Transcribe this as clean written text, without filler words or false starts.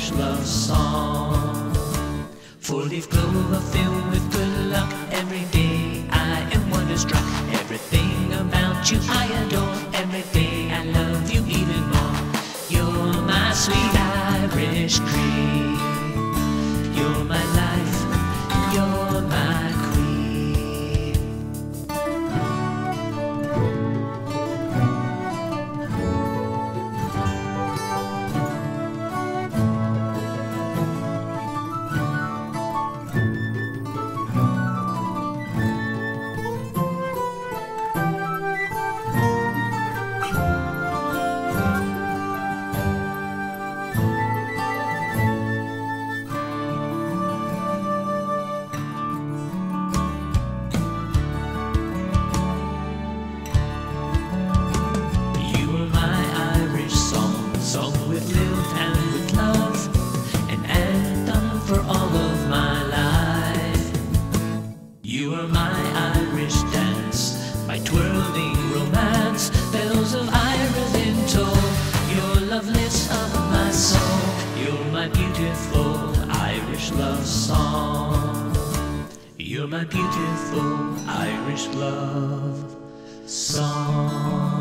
Irish love song. Four-leaf clover filled with good luck. Every day I am wonderstruck. Everything about you I adore. Every day I love you even more. You're my sweet Irish cream. You're my life. You're my queen. With lilt and with love, an anthem for all of my life. You are my Irish dance, my twirling romance, bells of Ireland in tow. You're loveliness of my soul, you're my beautiful Irish love song. You're my beautiful Irish love song.